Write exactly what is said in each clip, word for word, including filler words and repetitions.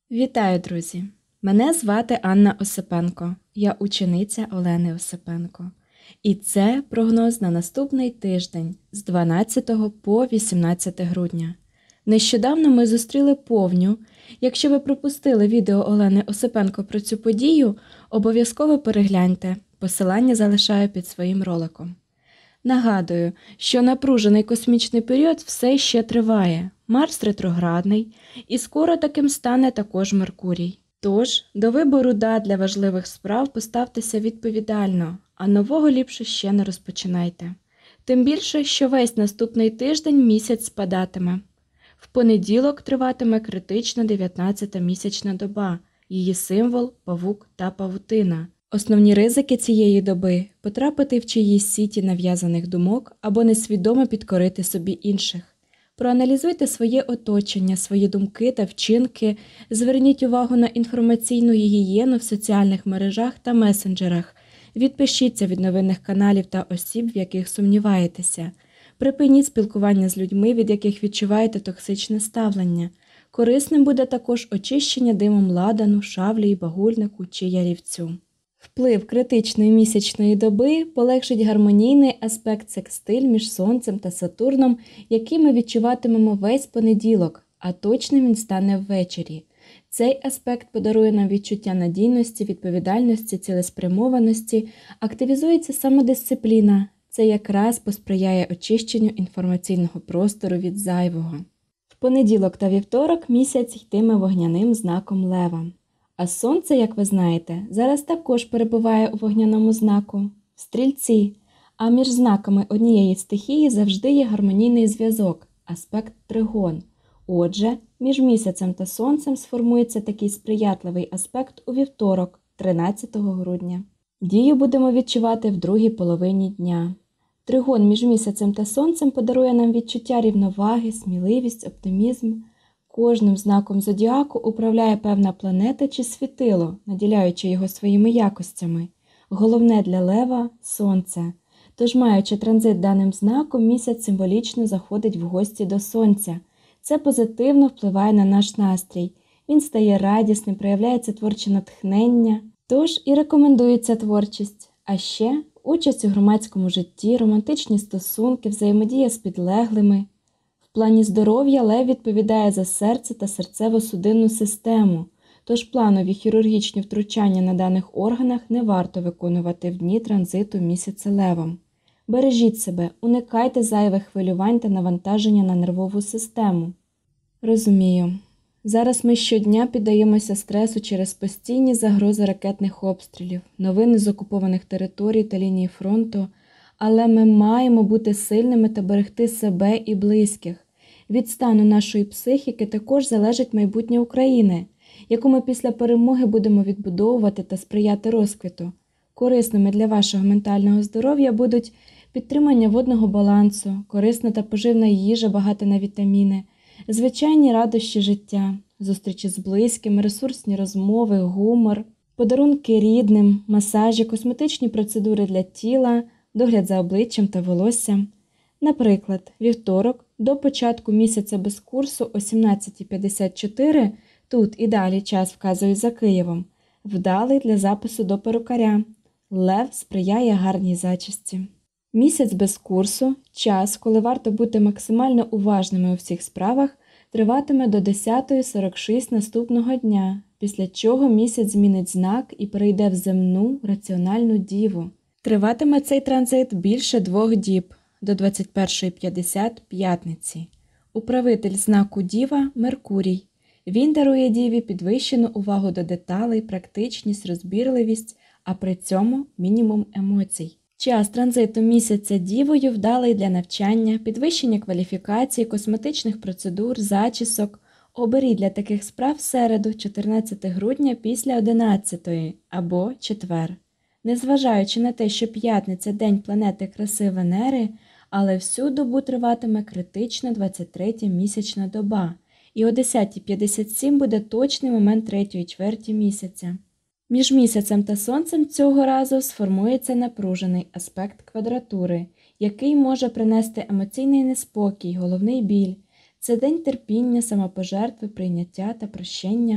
Вітаю, друзі! Мене звати Анна Осипенко, я учениця Олени Осипенко. І це прогноз на наступний тиждень з дванадцятого по вісімнадцяте грудня. Нещодавно ми зустріли повню. Якщо ви пропустили відео Олени Осипенко про цю подію, обов'язково перегляньте, посилання залишаю під своїм роликом. Нагадую, що напружений космічний період все ще триває, Марс ретроградний, і скоро таким стане також Меркурій. Тож, до вибору дат для важливих справ поставтеся відповідально, а нового ліпше ще не розпочинайте. Тим більше, що весь наступний тиждень місяць спадатиме. В понеділок триватиме критична дев'ятнадцята місячна доба, її символ – павук та павутина. Основні ризики цієї доби – потрапити в чиїсь сіті нав'язаних думок або несвідомо підкорити собі інших. Проаналізуйте своє оточення, свої думки та вчинки, зверніть увагу на інформаційну гігієну в соціальних мережах та месенджерах, відпишіться від новинних каналів та осіб, в яких сумніваєтеся. Припиніть спілкування з людьми, від яких відчуваєте токсичне ставлення. Корисним буде також очищення димом ладану, шавлі і багульнику чи ярівцю. Вплив критичної місячної доби полегшить гармонійний аспект секстиль між Сонцем та Сатурном, який ми відчуватимемо весь понеділок, а точним він стане ввечері. Цей аспект подарує нам відчуття надійності, відповідальності, цілеспрямованості, активізується самодисципліна. Це якраз посприяє очищенню інформаційного простору від зайвого. В понеділок та вівторок місяць йтиме вогняним знаком Лева. А Сонце, як ви знаєте, зараз також перебуває у вогняному знаку – Стрільці, а між знаками однієї стихії завжди є гармонійний зв'язок – аспект тригон. Отже, між місяцем та Сонцем сформується такий сприятливий аспект у вівторок, тринадцятого грудня. Дію будемо відчувати в другій половині дня. Тригон між місяцем та Сонцем подарує нам відчуття рівноваги, сміливість, оптимізм. Кожним знаком зодіаку управляє певна планета чи світило, наділяючи його своїми якостями. Головне для Лева – Сонце. Тож, маючи транзит даним знаком, місяць символічно заходить в гості до Сонця. Це позитивно впливає на наш настрій. Він стає радісним, проявляється творче натхнення. Тож і рекомендується творчість. А ще участь у громадському житті, романтичні стосунки, взаємодія з підлеглими. В плані здоров'я Лев відповідає за серце та серцево-судинну систему, тож планові хірургічні втручання на даних органах не варто виконувати в дні транзиту місяця Левом. Бережіть себе, уникайте зайвих хвилювань та навантаження на нервову систему. Розумію. Зараз ми щодня піддаємося стресу через постійні загрози ракетних обстрілів, новини з окупованих територій та лінії фронту, але ми маємо бути сильними та берегти себе і близьких. Від стану нашої психіки також залежить майбутнє України, яку ми після перемоги будемо відбудовувати та сприяти розквіту. Корисними для вашого ментального здоров'я будуть підтримання водного балансу, корисна та поживна їжа, багата на вітаміни, звичайні радощі життя, зустрічі з близькими, ресурсні розмови, гумор, подарунки рідним, масажі, косметичні процедури для тіла, догляд за обличчям та волоссям. Наприклад, вівторок до початку місяця без курсу о сімнадцята п'ятдесят чотири, тут і далі час вказують за Києвом, вдалий для запису до перукаря. Лев сприяє гарній зачісті. Місяць без курсу, час, коли варто бути максимально уважними у всіх справах, триватиме до десята сорок шість наступного дня, після чого місяць змінить знак і перейде в земну раціональну діву. Триватиме цей транзит більше двох діб, до двадцять першої п'ятдесят п'ятниці. Управитель знаку Діва – Меркурій. Він дарує Діві підвищену увагу до деталей, практичність, розбірливість, а при цьому мінімум емоцій. Час транзиту місяця Дівою вдалий для навчання, підвищення кваліфікації, косметичних процедур, зачісок. Оберіть для таких справ середу, чотирнадцятого грудня після одинадцятої або четвер. Незважаючи на те, що п'ятниця – день планети краси Венери, але всю добу триватиме критична двадцять третя місячна доба, і о десята п'ятдесят сім буде точний момент третьої чверті місяця. Між місяцем та сонцем цього разу сформується напружений аспект квадратури, який може принести емоційний неспокій, головний біль. Це день терпіння, самопожертви, прийняття та прощення.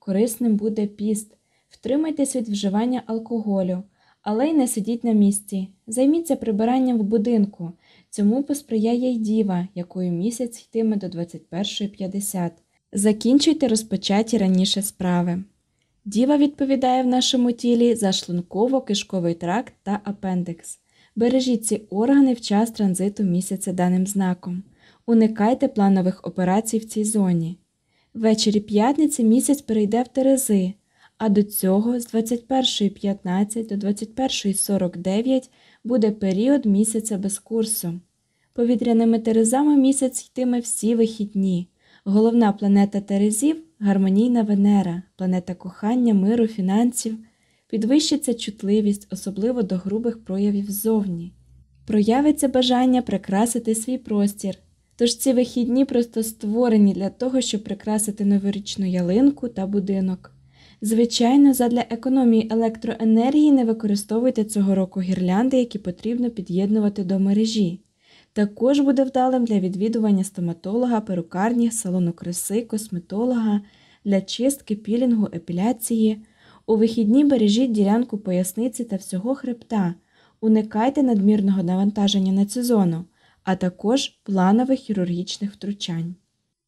корисним буде піст. Втримайтесь від вживання алкоголю, але й не сидіть на місці. Займіться прибиранням в будинку. Цьому посприяє й діва, якою місяць йтиме до двадцять першої п'ятдесят. Закінчуйте розпочаті раніше справи. Діва відповідає в нашому тілі за шлунково-кишковий тракт та апендикс. Бережіть ці органи в час транзиту місяця даним знаком. Уникайте планових операцій в цій зоні. Ввечері п'ятниці місяць перейде в Терези, а до цього з двадцять першої п'ятнадцять до двадцять першої сорок дев'ять буде період місяця без курсу. Повітряними терезами місяць йтиме всі вихідні. Головна планета Терезів – гармонійна Венера, планета кохання, миру, фінансів. Підвищиться чутливість, особливо до грубих проявів ззовні. Проявиться бажання прикрасити свій простір. Тож ці вихідні просто створені для того, щоб прикрасити новорічну ялинку та будинок. Звичайно, задля економії електроенергії не використовуйте цього року гірлянди, які потрібно під'єднувати до мережі. Також буде вдалим для відвідування стоматолога, перукарні, салону краси, косметолога, для чистки, пілінгу, епіляції. У вихідні бережіть ділянку поясниці та всього хребта. Уникайте надмірного навантаження на цю зону, а також планових хірургічних втручань.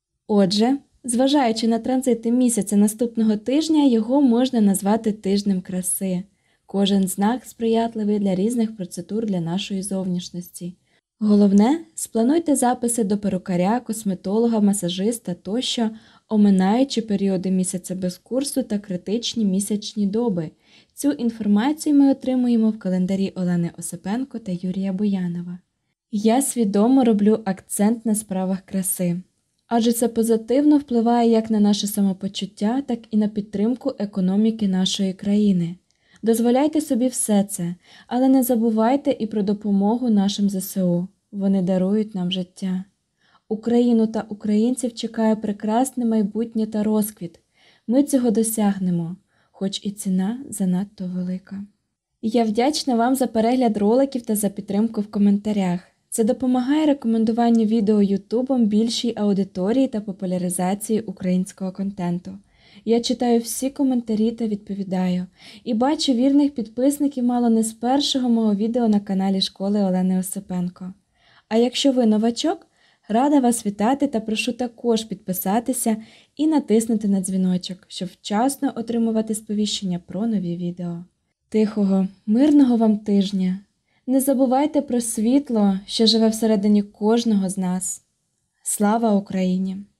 Отже, зважаючи на транзити місяця наступного тижня, його можна назвати тижнем краси. Кожен знак сприятливий для різних процедур для нашої зовнішності. Головне, сплануйте записи до перукаря, косметолога, масажиста тощо, оминаючи періоди місяця без курсу та критичні місячні доби. Цю інформацію ми отримуємо в календарі Олени Осипенко та Юрія Буянова. Я свідомо роблю акцент на справах краси, адже це позитивно впливає як на наше самопочуття, так і на підтримку економіки нашої країни. Дозволяйте собі все це, але не забувайте і про допомогу нашим зе се у. Вони дарують нам життя. Україну та українців чекає прекрасне майбутнє та розквіт. Ми цього досягнемо, хоч і ціна занадто велика. Я вдячна вам за перегляд роликів та за підтримку в коментарях. Це допомагає рекомендуванню відео Ютубом більшій аудиторії та популяризації українського контенту. Я читаю всі коментарі та відповідаю. І бачу вірних підписників мало не з першого мого відео на каналі школи Олени Осипенко. А якщо ви новачок, рада вас вітати та прошу також підписатися і натиснути на дзвіночок, щоб вчасно отримувати сповіщення про нові відео. Тихого, мирного вам тижня! Не забувайте про світло, що живе всередині кожного з нас. Слава Україні!